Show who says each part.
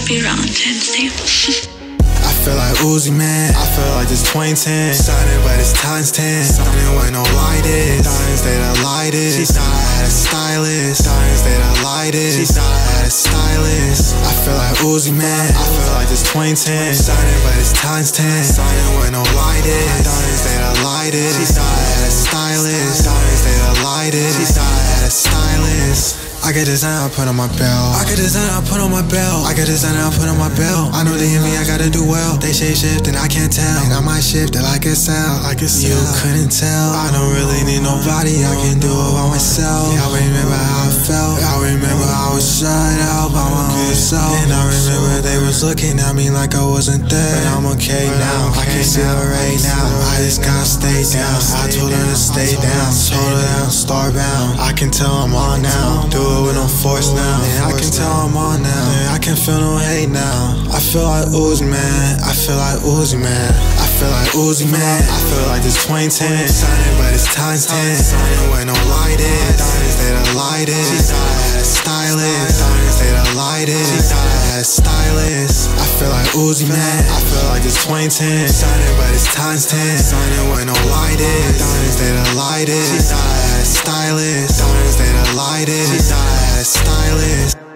Speaker 1: be around 10, see?
Speaker 2: I feel like Uzi, man. I feel like this 2010. Stunning, but it's times 10. Stunning with no light is. Diamonds, they the lightest. She thought I had a stylist. Diamonds, they the lightest. She thought I had a stylist. I feel like Uzi, man. I feel like this 2010. Stunning, but it's times 10. Stunning with no light is. Diamonds, they the lightest. She thought I had a stylist. Diamonds, they the lightest. She thought I had a stylist. I get design, I put on my belt. I get design, I put on my belt. I get design, I put on my belt. I know they hear me, I gotta do well. They shape shift and I can't tell. And I might shift it like a cell. You couldn't tell. I don't really need nobody, I can do it by myself. I remember how I felt. I remember I was shut out by my own self. And I remember they was looking at me like I wasn't there. But I'm okay now, I can see it right now. I just gotta stay down. I told her to stay down. Told her that I'm starbound. I can tell I'm on now. Do it with no force now. And I can tell I'm on now. And I can feel no hate now. I feel like Uzi, man. I feel like Uzi, man. I feel like Uzi, man. I feel like this 2010. Stunning, but it's times 10. Stunning with no light is. Diamonds, they the lightest. She thought I had a stylist. Diamonds, they the lightest. She thought I had a stylist. I feel like Uzi, man. I feel like this 2010. Stunning, but it's times 10. Stunning with no light is. Diamonds, they the lightest. She thought I had a stylist. Diamonds, they the lightest. She thought I had a stylist.